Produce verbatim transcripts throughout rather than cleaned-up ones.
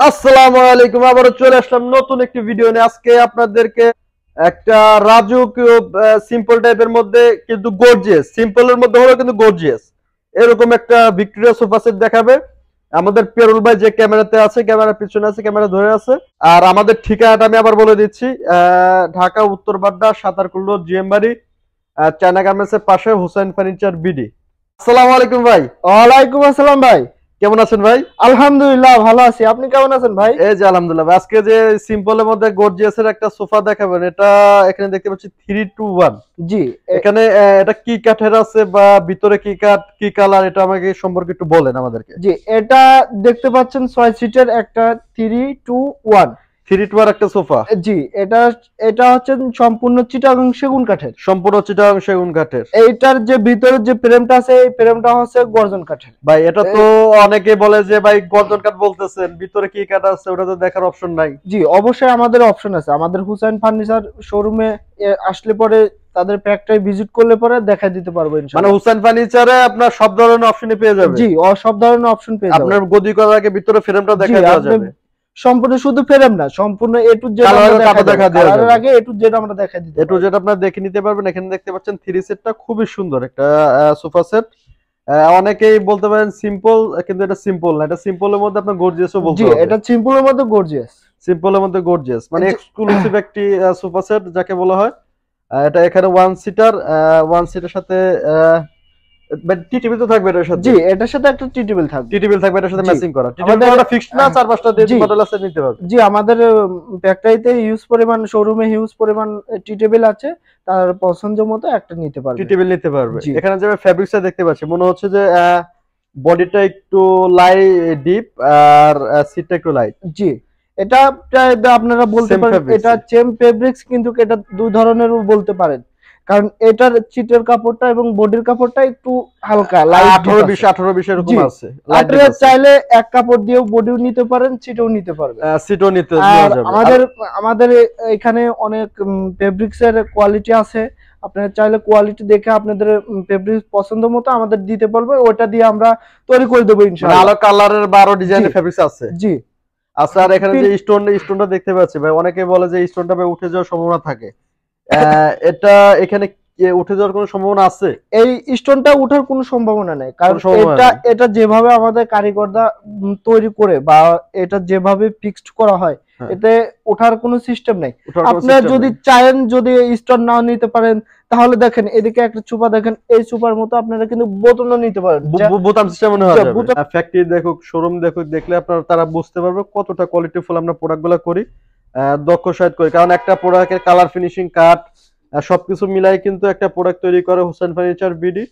আসসালামু আলাইকুম, আবারও চলে আসলাম নতুন একটি ভিডিও নিয়ে। আজকে আপনাদেরকে একটা রাজকীয় সিম্পল টাইপের মধ্যে কিন্তু গর্জিয়াস, সিম্পলের মধ্যে হলো কিন্তু গর্জিয়াস, এরকম একটা ভিক্টোরিয়া সোফা সেট দেখাবে আমাদের পেরুল ভাই, যে ক্যামেরাতে আছে, ক্যামেরার পিছনে আছে, ক্যামেরা ধরে আছে। আর আমাদের ঠিকানাটা আমি আবার বলে দিচ্ছি, ঢাকা উত্তর বাড্ডা সাতারকুল্লো জিএম বাড়ি, চায়না গার্মেন্টস এর পাশে হুসাইন ফার্নিচার বিডি। আসসালামু আলাইকুম ভাই। ওয়ালাইকুম আসসালাম ভাই, কেমন আছেন ভাই? আলহামদুলিল্লাহ ভালো আছি, আপনি কেমন আছেন ভাই? এই যে আলহামদুলিল্লাহ। আজকে যে সিম্পলের মধ্যে গর্জিয়াস এর একটা সোফা দেখাবেন, এটা এখানে দেখতে পাচ্ছি থ্রি টু ওয়ান। জি, এখানে এটা কি কাঠের আছে বা ভিতরে কি কাঠ, কি কালার, এটা আমাকে সম্পর্কে একটু বলেন আমাদেরকে। জি, এটা দেখতে পাচ্ছেন ছয় সিটের একটা three two one three two one একটা সোফা। জি, এটা এটা হচ্ছে সম্পূর্ণ চিটাগাং সেগুন কাঠের। সম্পূর্ণ চিটাগাং সেগুন কাঠের। এইটার যে ভিতরে যে ফ্রেমটা আছে, এই ফ্রেমটা হচ্ছে গর্জন কাঠের। ভাই এটা তো অনেকে বলে যে ভাই গর্জন কাঠ বলতেছেন, ভিতরে কি কাঠ আছে ওটা তো দেখার অপশন নাই। জি, অবশ্যই আমাদের অপশন আছে। আমাদের হুসাইন ফার্নিচার শোরুমে আসলে পরে তাদের ফ্যাক্টরি ভিজিট করলে পরে দেখাই দিতে পারবো ইনশাআল্লাহ। মানে হুসাইন ফার্নিচারে আপনার সব ধরনের অপশনই পেয়ে যাবেন। জি, সব ধরনের অপশন পেয়ে যাবেন। আপনার গদি করার আগে ভিতরে ফ্রেমটা দেখা দেওয়া যাবে। সম্পূর্ণ শুধু ফ্রেম না, সম্পূর্ণ এ টু জেড আমরা দেখা দেওয়া যাবে। আগে এ টু জেড আমরা দেখাই দিতে এ টু জেড আপনারা দেখে নিতে পারবেন। এখানে দেখতে পাচ্ছেন থ্রি সেটটা খুবই সুন্দর একটা সোফা সেট। অনেকেই বলতে পারেন সিম্পল, কিন্তু এটা সিম্পল না, এটা সিম্পলের মধ্যে আপনার গর্জিয়াসও বলতে হবে। জি, এটা সিম্পলের মধ্যে গর্জিয়াস। সিম্পলের মধ্যে গর্জিয়াস মানে এক্সক্লুসিভ একটি সোফা সেট যাকে বলা হয়। এটা এখানে ওয়ান সিটার, ওয়ান সিটের সাথে টি টেবিল তো থাকবে এর সাথে। জি, এটার সাথে একটা টি টেবিল থাকবে। টি টেবিল থাকবে এর সাথে ম্যাচিং করা। টি টেবিলটা ফিক্সড না, চার পাঁচটা দিয়ে মডেল আছে, নিতে পারবে। জি, আমাদের ফ্যাক্টরিতে হিউজ পরিমাণ, শোরুমে হিউজ পরিমাণ টি টেবিল আছে, তার পছন্দ মতো একটা নিতে পারবে। টি টেবিল নিতে পারবে। এখানে যে ফ্যাব্রিক্সটা দেখতে পাচ্ছি, মনে হচ্ছে যে বডিটা একটু লাইট ডিপ আর সিটটা একটু লাইট। জি, এটা আপনারা বলতে পারেন এটা সেম ফেব্রিক্স, কিন্তু এটা দুই ধরনের বলতে পারেন, কারণ এটার চিটের কাপড়টা এবং বডির কাপড়টা একটু হালকা লাইট আঠারো বিশ আঠারো বিশ এরকম আছে। আপনারা চাইলে এক কাপড় দিয়েও বডিও নিতে পারেন, চিটও নিতে পারবেন। চিটও নিতে যাবে। আমাদের আমাদের এখানে অনেক ফেব্রিক্স এর কোয়ালিটি আছে, আপনারা চাইলে কোয়ালিটি দেখে আপনাদের ফেব্রিক্স পছন্দ মতো আমাদের দিতে পারবে, ওটা দিয়ে আমরা তৈরি করে দেব ইনশাআল্লাহ। ভালো কালারের বারো ডিজাইনের ফেব্রিক্স আছে। জি, আচ্ছা, আর এখানে যে স্টোন স্টোনটা দেখতে পাচ্ছি ভাই, অনেকে বলে যে স্টোনটা ভাই উঠে যাওয়ার সম্ভাবনা থাকে, এটা এখানে উঠে যাওয়ার কোনো সম্ভাবনা আছে? এই স্টোনটা ওঠার কোনো সম্ভাবনা নেই, কারণ এটা এটা যেভাবে আমাদের কারিগররা তৈরি করে বা এটা যেভাবে ফিক্সড করা হয়, এতে ওঠার কোনো সিস্টেম নেই। আপনারা যদি চাইেন, যদি স্টোন নাও নিতে পারেন, তাহলে দেখেন এদিকে একটা চুপা দেখেন, এই চুপার মতো আপনারা কিন্তু বোতামও নিতে পারেন, বোতাম সিস্টেম হয়ে যাবে। ফ্যাক্টরি দেখুক, শোরুম দেখুক, দেখলে আপনারা তারা বুঝতে পারবে কতটা কোয়ালিটিফুল আমরা প্রোডাক্টগুলো করি, দক্ষ সাইড করি। কারণ একটা প্রোডাক্টের কালার, ফিনিশিং, কাট সবকিছু মিলাই কিন্তু একটা প্রোডাক্ট তৈরি করে হুসাইন ফার্নিচার বিডি।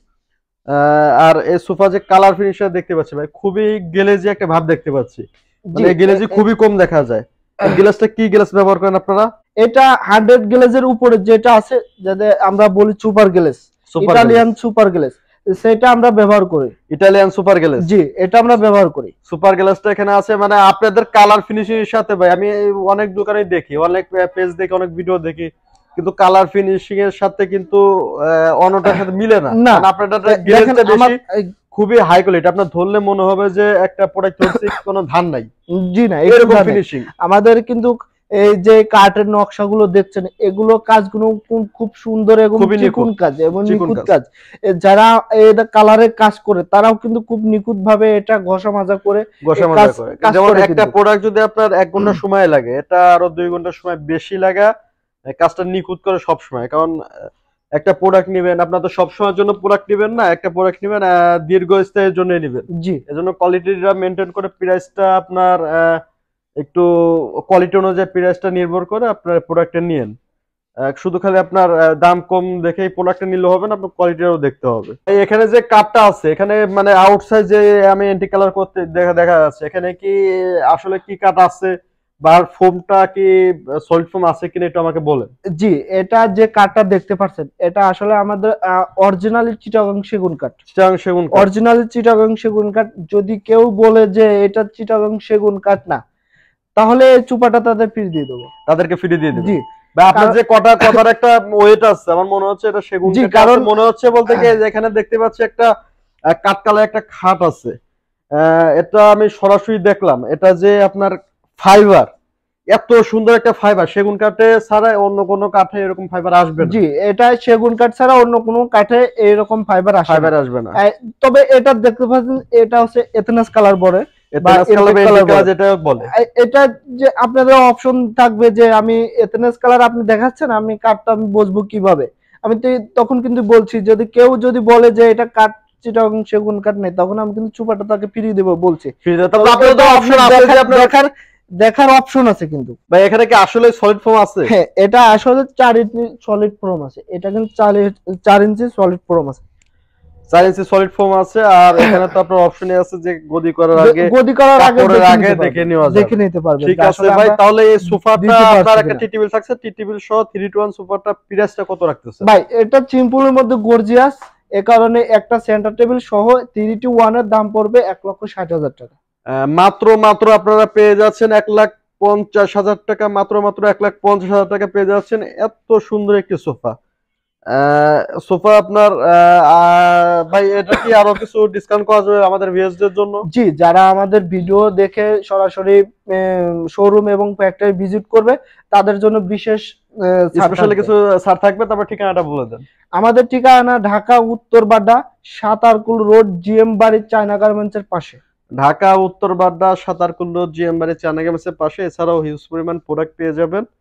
আর এই সোফা যে কালার ফিনিশার দেখতে পাচ্ছি ভাই, খুবই গ্লেজি একটা ভাব দেখতে পাচ্ছি, মানে গ্লেজি খুবই কম দেখা যায়। গ্লাসটা কি গ্লাস ব্যবহার করেন আপনারা? এটা হান্ড্রেড গ্লেজের উপরে যেটা আছে, যাতে আমরা বলি super gloss, Italian super gloss, সেটা আমরা ব্যবহার করি। ইতালিয়ান সুপার গ্লেস, জি, এটা আমরা ব্যবহার করি। সুপার গ্লেসটা এখানে আছে। মানে আপনাদের কালার ফিনিশিং এর সাথে ভাই, আমি অনেক দোকানে দেখি, অনেক পেজ দেখি, অনেক ভিডিও দেখি, কিন্তু কালার ফিনিশিং এর সাথে কিন্তু অন্যটার সাথে মিলে না। মানে আপনাদের গ্লেসটা বেশি খুবই হাই কোয়ালিটি, আপনার ধরলে মনে হবে যে একটা প্রোডাক্ট ধরছি, কোনো ধান নাই। জি না, এরকম ফিনিশিং আমাদের কিন্তু এই যে কাঠের নকশাগুলো দেখছেন, এগুলো কাজগুলো খুব সুন্দর এবং নিখুঁত কাজ এবং নিখুঁত কাজ। যারা এটা কালারের কাজ করে তারাও কিন্তু খুব নিখুঁত ভাবে এটা ঘষা মাজা করে ঘষা মাজা করে। যেমন একটা প্রোডাক্ট যদি আপনার এক ঘন্টা সময় লাগে, এটা আরো দুই ঘন্টা সময় বেশি লাগা, কাজটা নিখুঁত করে সব সময়। কারণ একটা প্রোডাক্ট নেবেন, আপনার তো সব সময়ের জন্য প্রোডাক্ট নেবেন না, একটা প্রোডাক্ট নেবেন দীর্ঘস্থায়ীর জন্য নেবেন। জি, এজন্য কোয়ালিটিটা মেনটেন করে প্রাইসটা আপনার একটু কোয়ালিটি অনুযায়ী প্রাইসটা নির্ভর করে আপনার প্রোডাক্টটা নিয়েন। শুধু খালি আপনার দাম কম দেখেই প্রোডাক্টটা নিলে হবে না, আপনার কোয়ালিটিটাও দেখতে হবে। এখানে যে কাপটা আছে, এখানে মানে আউটসাইড যে আমি এন্টি কালার করতে দেখা দেখা যাচ্ছে, এখানে কি আসলে কি কাট আছে বা ফোমটা কি সলিড ফোম আছে কিনা একটু আমাকে বলেন। জি, এটা যে কাঠটা দেখতে পাচ্ছেন, এটা আসলে আমাদের অরিজিনাল চিটাগাং সেগুন কাঠ। চিটাগাং সেগুন কাঠ, অরিজিনাল চিটাগাং সেগুন কাঠ। যদি কেউ বলে যে এটা চিটাগাং সেগুন কাঠ না, তাহলে চুপাটা তাদের ফ্রি দিয়ে দেবো, তাদেরকে ফ্রি দিয়ে দেবো। জি, বা আপনার যে কটা কথার একটা ওয়েট আছে, আমার মনে হচ্ছে এটা সেগুন কাঠ। কারণ মনে হচ্ছে বলতে কি, এখানে দেখতে পাচ্ছি একটা কাঠ কালার একটা খাট আছে, এটা আমি সরাসরি দেখলাম। এটা যে আপনার ফাইবার, এত সুন্দর একটা ফাইবার, সেগুন কাঠে ছাড়া অন্য কোনো কাঠে এরকম ফাইবার আসবে না। জি, এটা সেগুন কাঠ ছাড়া অন্য কোনো কাঠে এরকম ফাইবার আসবে ফাইবার আসবে না। তবে এটা দেখতে পাচ্ছেন এটা হচ্ছে এথেনাস কালার বলে, যেটা বলে এটা যে আপনাদের অপশন থাকবে যে আমি এথেনাস কালার আপনি দেখাচ্ছেন, আমি কাঠটা আমি বুঝবো কিভাবে? আমি তো তখন কিন্তু বলছি যদি কেউ যদি বলে যে এটা কাঠ চিটাগং সেগুন কাঠ নেই, তখন আমি কিন্তু চুপাটা তাকে ফিরিয়ে দেবো বলছি। দেখার দেখার অপশন আছে কিন্তু ভাই, এখানে কি আসলে সলিড ফর্ম আছে? হ্যাঁ, এটা আসলে চার ইঞ্চি সলিড ফর্ম আছে, এটা কিন্তু চার ইঞ্চি সলিড ফর্ম আছে, চার ইঞ্চি সলিড ফর্ম আছে। আর এখানে তো আপনার অপশনই আছে যে গদি করার আগে গদি করার আগে আগে দেখে নেওয়া যাবে, দেখে নিতে পারবেন। ঠিক আছে ভাই, তাহলে এই সোফাটা আপনার একটা টি টেবিল থাকছে, টি টেবিল সহ থ্রি টু ওয়ান সোফাটা প্রাইসটা কত রাখতেছেন? ভাই এটা সিম্পলের মধ্যে গর্জিয়াস, এই কারণে একটা সেন্টার টেবিল সহ থ্রি টু ওয়ান এর দাম পড়বে এক লক্ষ ষাট হাজার টাকা। মাত্র মাত্র আপনারা পেয়ে যাচ্ছেন এক লাখ পঞ্চাশ হাজার টাকা, মাত্র মাত্র এক লাখ পঞ্চাশ হাজার টাকা পেয়ে যাচ্ছেন এত সুন্দর একটি সোফা। সোফা আপনার ভাই, এটা কি আরো কিছু ডিসকাউন্ট করা যাবে আমাদের ভিউয়ারদের জন্য? জি, যারা আমাদের ভিডিও দেখে সরাসরি শোরুম এবং ফ্যাক্টরি ভিজিট করবে তাদের জন্য বিশেষ স্পেশালি কিছু ছাড় থাকবে। তারপর ঠিকানাটা বলে দেন। আমাদের ঠিকানা ঢাকা উত্তর বাড্ডা সাতারকুল রোড, জিএম বাড়ি, চায়না গার্মেন্টসের পাশে। ঢাকা উত্তর বাড্ডা সাতারকুল রোড, জিএম বাড়ি, চায়না গার্মেন্টসের পাশে। এছাড়াও হিউজ পরিমাণ প্রোডাক্ট পেয়ে যাবেন।